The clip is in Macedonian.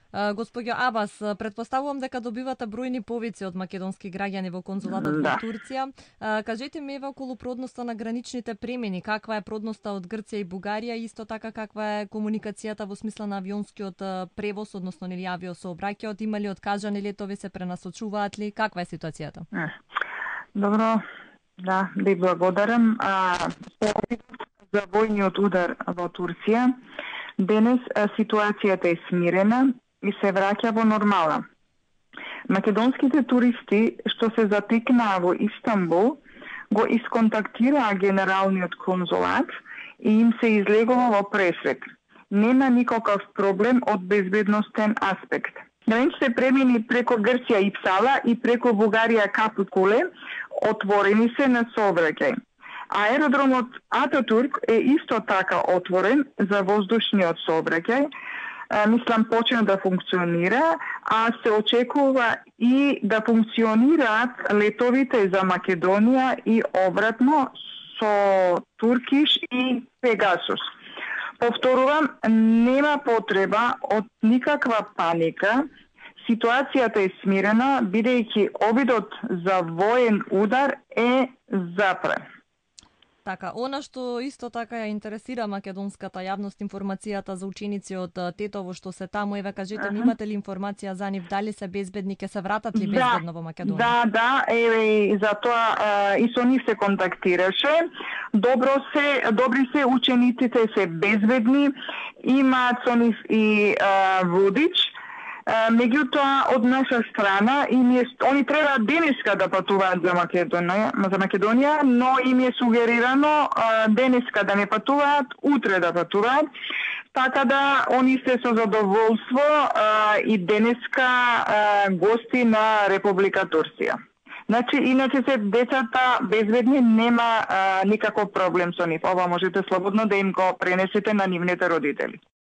Госпоѓо Абас, претпоставувам дека добивате бројни повици од македонски граѓани во конзулатот во Да. Турција. Кажете ми еве околу продноста на граничните премини, каква е продноста од Грција и Бугарија, и исто така каква е комуникацијата во смисла на авионскиот превоз, односно нели авиосообраќајот, има ли откажани летови, се пренасочуваат ли, каква е ситуацијата? Добро, да, ви благодарам. За војниот удар во Турција, денес ситуацијата е смирена и се враќа во нормала. Македонските туристи што се затикнаа во Истанбул го исконтактираа генералниот конзулат и им се излегува во пресрет. Нема никаков проблем од безбедностен аспект. Граничните премини преку Грција и Псала и преку Бугарија Капу-Куле отворени се на сообраќај. Аеродромот Ататурк е исто така отворен за воздушниот сообраќај. Мислам почна да функционира, а се очекува и да функционираат летовите за Македонија и обратно со Туркиш и Пегасус. Повторувам, нема потреба од никаква паника. Ситуацијата е смирена, бидејќи обидот за воен удар е запрен. Така, она што исто така ја интересира македонската јавност, информацијата за ученици од Тетово што се таму, еве кажете ми, имате ли информација за нив, дали се безбедни, ќе се вратат ли безбедно во Македонија? Да, еве за тоа и со нив се контактираше. Добри се учениците, се безбедни, имаат со нив и водич. Меѓутоа, од наша страна, они треба денеска да патуваат за Македонија, но им е сугерирано денеска да не патуваат, утре да патуваат. Така да, они се со задоволство и денеска гости на Република Турција. Значи, иначе се децата безбедни, нема никаков проблем со нив. Ова можете слободно да им го пренесете на нивните родители.